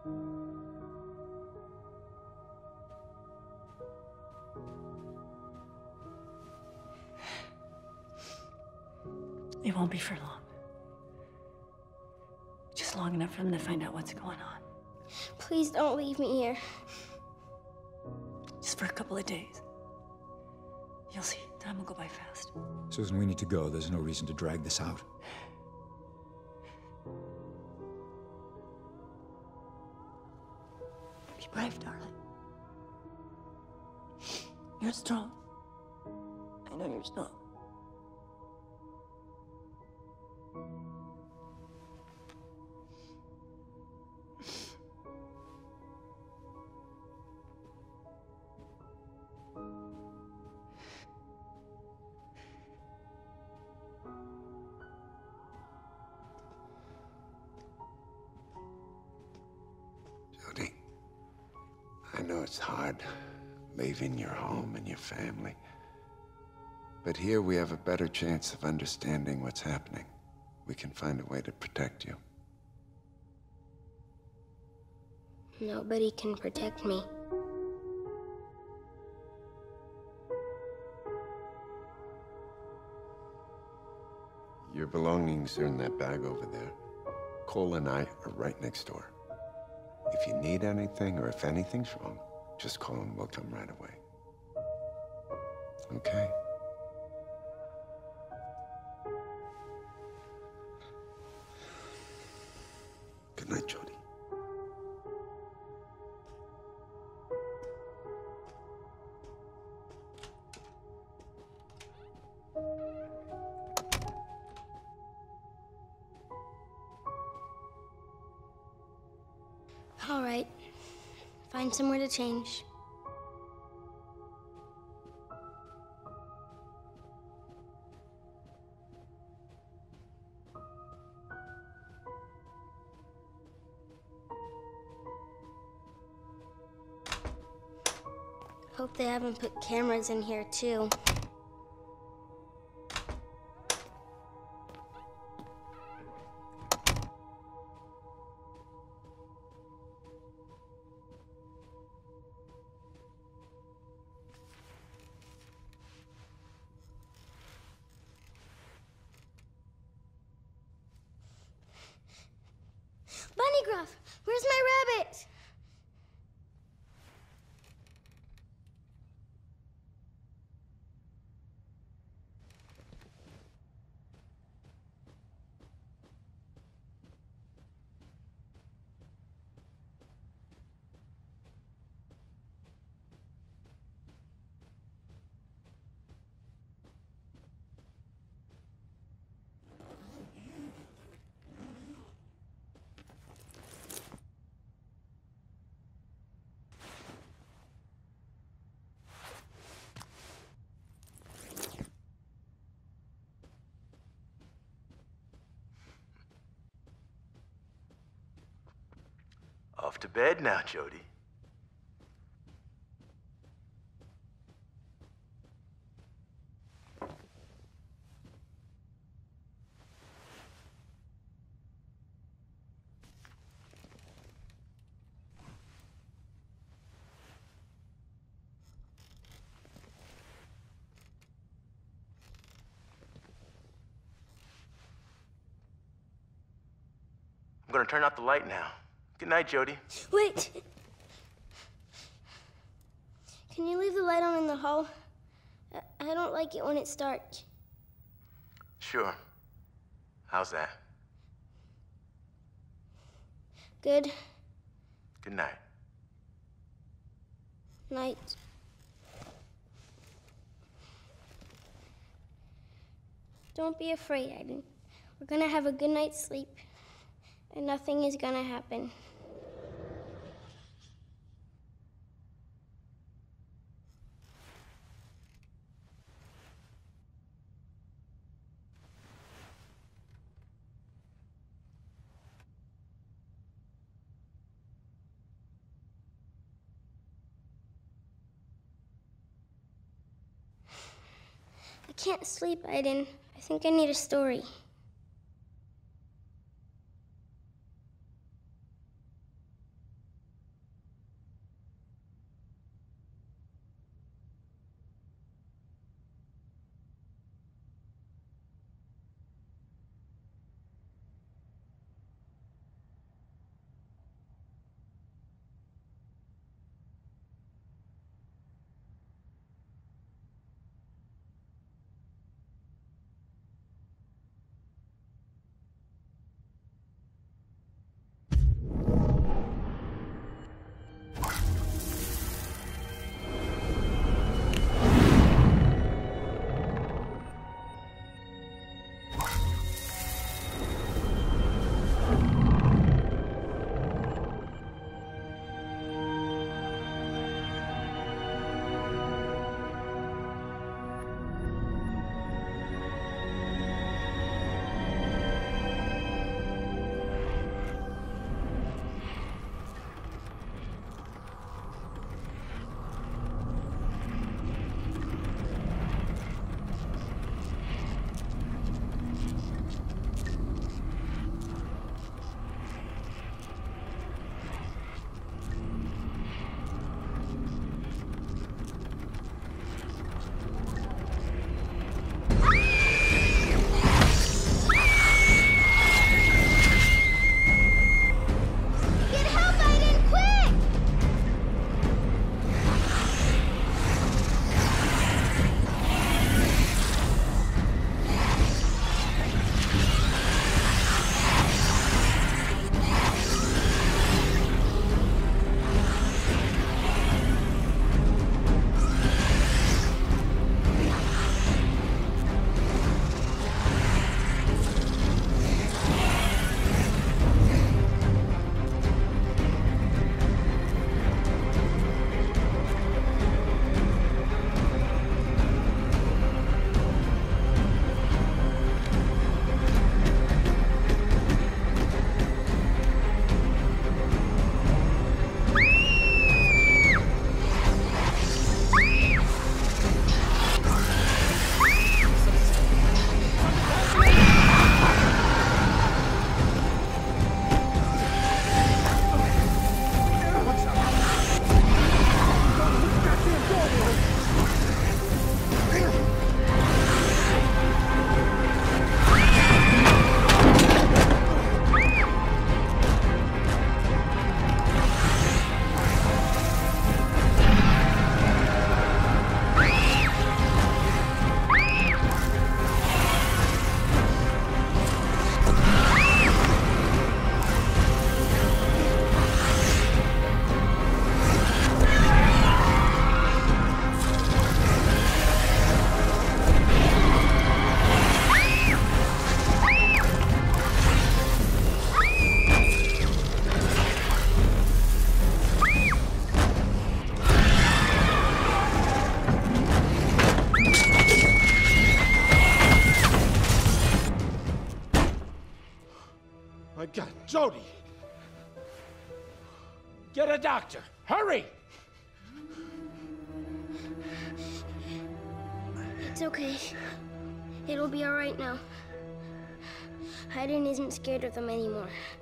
It won't be for long. Just long enough for them to find out what's going on. Please don't leave me here. Just for a couple of days. You'll see, time will go by fast. Susan, we need to go. There's no reason to drag this out. Be brave, darling. You're strong. I know you're strong. Jody, I know it's hard leaving your home and your family, but here we have a better chance of understanding what's happening. We can find a way to protect you. Nobody can protect me. Your belongings are in that bag over there. Cole and I are right next door. If you need anything or if anything's wrong, just call and we'll come right away. Okay? Good night, Jody. All right. Find somewhere to change. Hope they haven't put cameras in here, too. Bunny Gruff, where's my rabbit? Off to bed now, Jody. I'm gonna turn out the light now. Good night, Jody. Wait! Can you leave the light on in the hall? I don't like it when it's dark. Sure. How's that? Good Good night. night. Don't be afraid, Aiden. We're gonna have a good night's sleep, and nothing is gonna happen. I can't sleep, Aiden. I think I need a story. Get a doctor. Hurry! It's okay. It'll be all right now. Hayden isn't scared of them anymore.